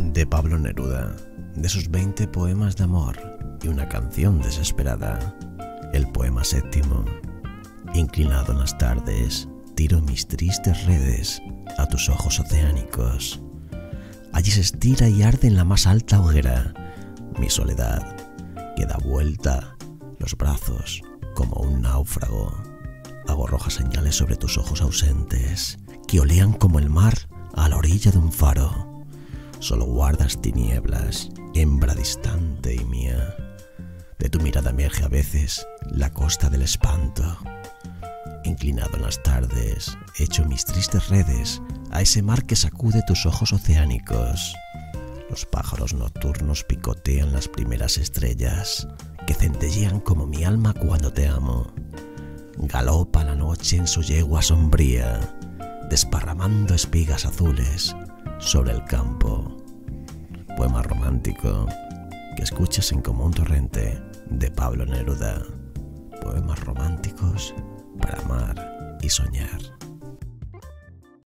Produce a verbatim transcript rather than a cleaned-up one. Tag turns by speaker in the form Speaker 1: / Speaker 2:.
Speaker 1: de Pablo Neruda, de sus veinte poemas de amor y una canción desesperada. El poema séptimo. Inclinado en las tardes, tiro mis tristes redes a tus ojos oceánicos. Allí se estira y arde en la más alta hoguera mi soledad, que da vuelta los brazos como un náufrago. Hago rojas señales sobre tus ojos ausentes, que olean como el mar a la orilla de un faro. Solo guardas tinieblas, hembra distante y mía. De tu mirada emerge a veces la costa del espanto. Inclinado en las tardes, echo mis tristes redes a ese mar que sacude tus ojos oceánicos. Los pájaros nocturnos picotean las primeras estrellas, que centellean como mi alma cuando te amo. Galopa la noche en su yegua sombría, desparramando espigas azules sobre el campo. Poema romántico que escuchas en Como un torrente, de Pablo Neruda. Poemas románticos para amar y soñar.